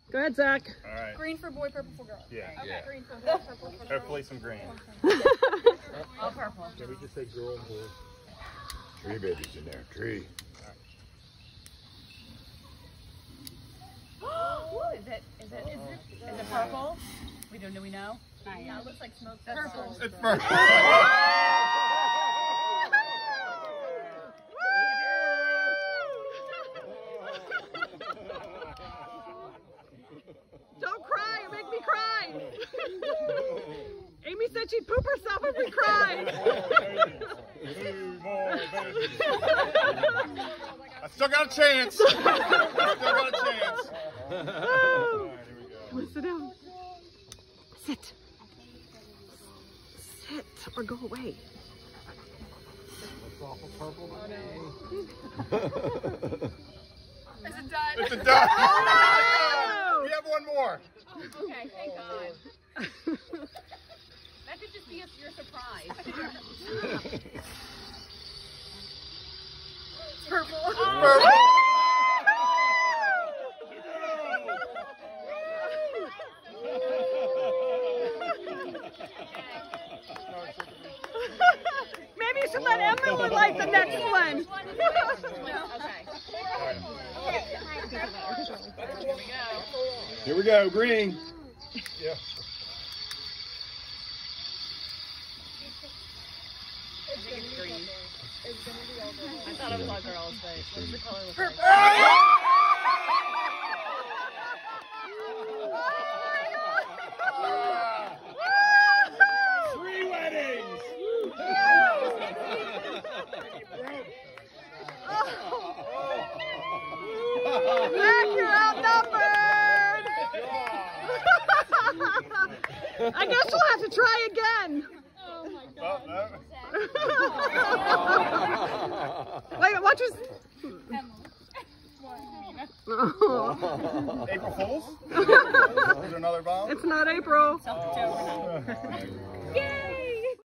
Go ahead, Zach. All right. Green for boy, purple for girl. Yeah. Okay, Yeah. green for boy, purple for girl. Hopefully some green. All purple. Can we just say girl and boy? Tree babies in there. Tree. Is it purple? Do we know? Not yet. It looks like smoke. Purple. It's purple. Don't cry, you make me cry. Amy said she'd poop herself if we cried. I still got a chance. Still got a chance. All right, here we go. Come on, sit down. Sit. Sit or go away. That's awful purple. Is it done? It's a duck. Oh, no! We have one more. Okay, thank God. That could just be your surprise. Purple. Purple. Maybe you should let Emily light the next one. Here we go. Green. Yeah. I thought it was all girls, but what's the color look like? Three weddings. Zach, you're outnumbered. I guess we'll have to try again. Oh, no. Wait, watch us. April Fools? Is there another bomb? It's not April. Yay!